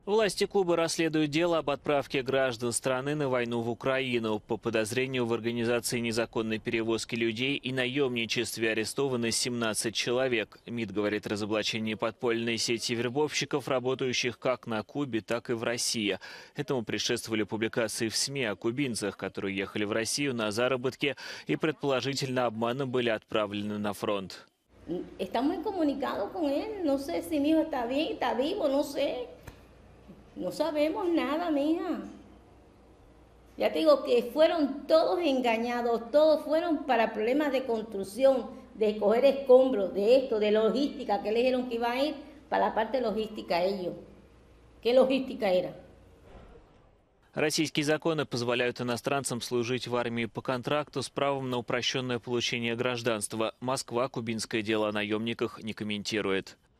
Власти Кубы расследуют дело об отправке граждан страны на войну в Украину. По подозрению в организации незаконной перевозки людей и наемничестве арестованы 17 человек. МИД говорит о разоблачении подпольной сети вербовщиков, работающих как на Кубе, так и в России. Этому предшествовали публикации в СМИ о кубинцах, которые ехали в Россию на заработки и предположительно обманом были отправлены на фронт. Estamos incomunicados con él. No sé si mi hijo está bien, está vivo, no sé. No sabemos nada, mija. Ya te digo que fueron todos engañados, todos fueron para problemas de construcción, de coger escombros, de esto, de logística, que le dijeron que iba a ir para la parte logística ellos. ¿Qué logística era? Российские законы позволяют иностранцам служить в армии по контракту с правом на упрощенное получение гражданства. Москва кубинское дело о наемниках не комментирует.